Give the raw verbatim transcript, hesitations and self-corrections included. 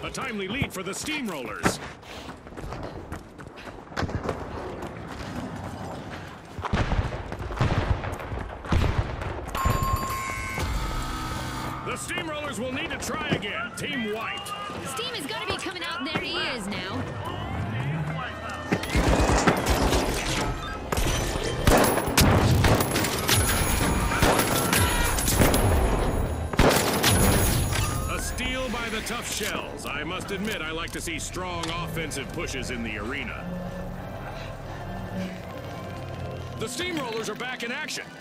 A timely lead for the Steamrollers. The Steamrollers will need to try again. Team white. Steam has got to be coming out, and there he is now. A steal by the tough shells. I must admit, I like to see strong offensive pushes in the arena. The Steamrollers are back in action.